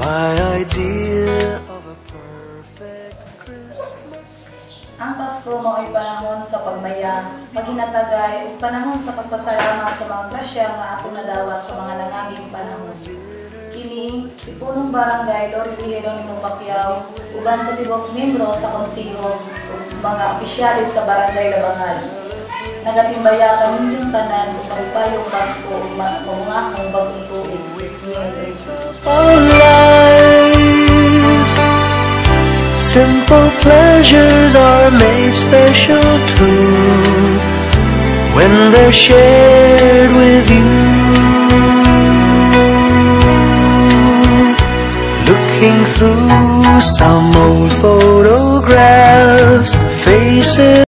my idea of a perfect Christmas. Ang Pasko mao'y panahon sa pagmaya, maghinatagay ug panahon sa pagpasalamat sa mga grasya nga atong nadawat sa mga nangaging panahon. Kini si punong barangay Lorely Jeronimo Pacquiao uban sa tibok miyembro sa konseho ug mga opisyalis sa barangay Labangal. Nagatimbaya kaninyong tanan ug malipayong Pasko ug mamungahong bagong tuig 2013. Our lives, simple pleasures are made special too when they're shared with you. Looking through some old photographs, faces